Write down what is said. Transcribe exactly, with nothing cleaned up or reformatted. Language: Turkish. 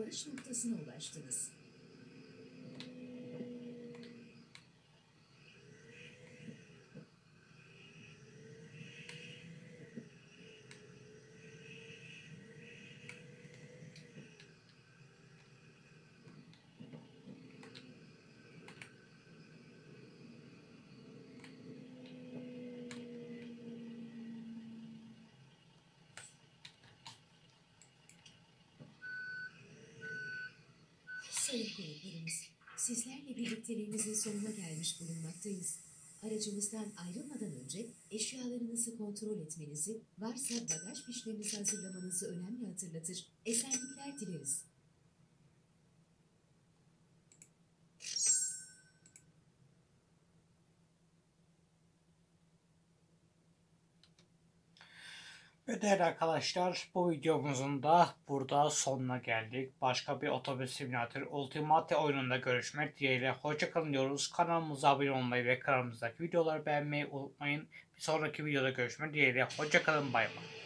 varış noktasına ulaştınız. Sayın konuklarımız, sizlerle birlikteliğimizin sonuna gelmiş bulunmaktayız. Aracımızdan ayrılmadan önce eşyalarınızı kontrol etmenizi, varsa bagaj fişlerinizi hazırlamanızı önemli hatırlatır. Esenlikler dileriz. Ve değerli arkadaşlar, bu videomuzun da burada sonuna geldik. Başka bir otobüs simülatörü Ultimate oyununda görüşmek dileğiyle. Hoşça kalın diyoruz. Kanalımıza abone olmayı ve kanalımızdaki videoları beğenmeyi unutmayın. Bir sonraki videoda görüşmek dileğiyle. Hoşça kalın. Bay bay.